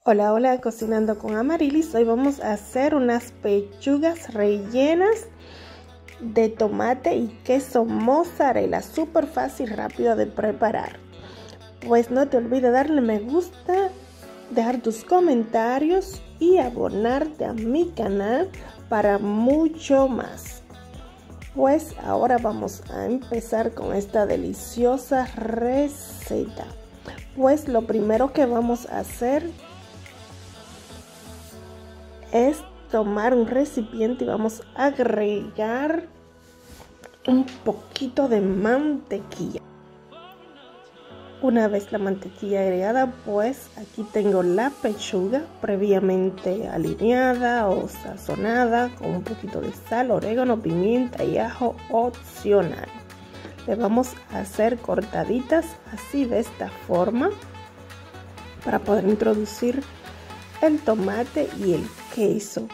Hola, hola, cocinando con Amarilis. Hoy vamos a hacer unas pechugas rellenas de tomate y queso mozzarella. Súper fácil, rápido de preparar. Pues no te olvides darle me gusta, dejar tus comentarios y abonarte a mi canal para mucho más. Pues ahora vamos a empezar con esta deliciosa receta. Pues lo primero que vamos a hacer es tomar un recipiente y vamos a agregar un poquito de mantequilla. Una vez la mantequilla agregada, pues aquí tengo la pechuga previamente alineada o sazonada con un poquito de sal, orégano, pimienta y ajo opcional. Le vamos a hacer cortaditas así de esta forma para poder introducir el tomate y el queso.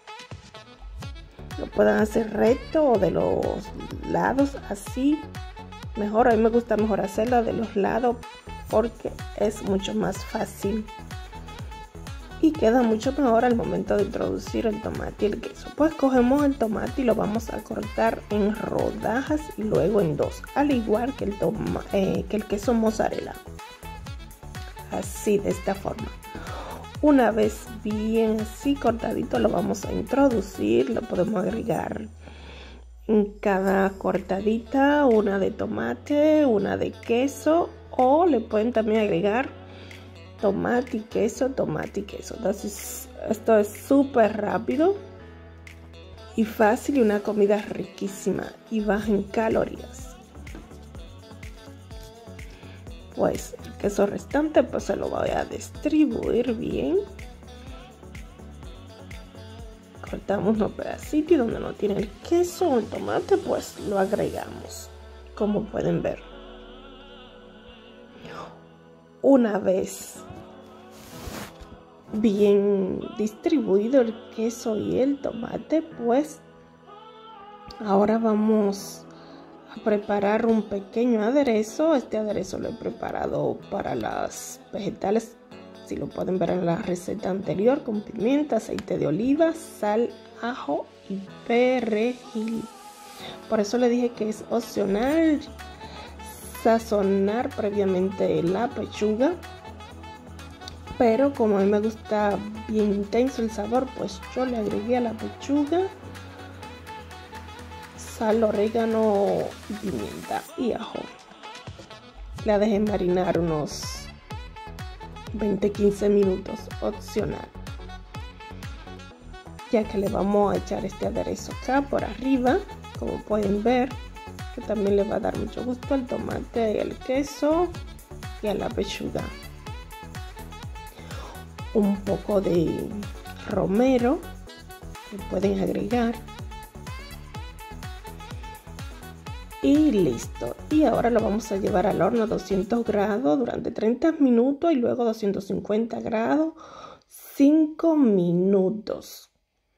Lo pueden hacer recto o de los lados, así mejor. A mí me gusta mejor hacerlo de los lados porque es mucho más fácil y queda mucho mejor al momento de introducir el tomate y el queso. Pues cogemos el tomate y lo vamos a cortar en rodajas y luego en dos, al igual que el queso mozzarella, así de esta forma. Una vez bien así cortadito lo vamos a introducir, lo podemos agregar en cada cortadita, una de tomate, una de queso, o le pueden también agregar tomate y queso, tomate y queso. Entonces esto es súper rápido y fácil y una comida riquísima y baja en calorías. Pues el queso restante pues se lo voy a distribuir bien. Cortamos unos pedacitos y donde no tiene el queso o el tomate pues lo agregamos, como pueden ver. Una vez bien distribuido el queso y el tomate, pues ahora vamos a preparar un pequeño aderezo. Este aderezo lo he preparado para las vegetales, si lo pueden ver en la receta anterior, con pimienta, aceite de oliva, sal, ajo y perejil. Por eso le dije que es opcional sazonar previamente la pechuga, pero como a mí me gusta bien intenso el sabor, pues yo le agregué a la pechuga sal, orégano, pimienta y ajo. La dejé marinar unos 20-15 minutos, opcional, ya que le vamos a echar este aderezo acá por arriba, como pueden ver, que también le va a dar mucho gusto al tomate y al queso y a la pechuga. Un poco de romero que pueden agregar. Y listo. Y ahora lo vamos a llevar al horno a 200 grados durante 30 minutos y luego 250 grados 5 minutos.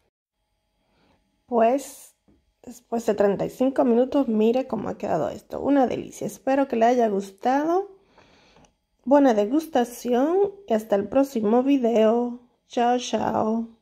Pues después de 35 minutos, mire cómo ha quedado esto. Una delicia. Espero que le haya gustado. Buena degustación y hasta el próximo video. Chao, chao.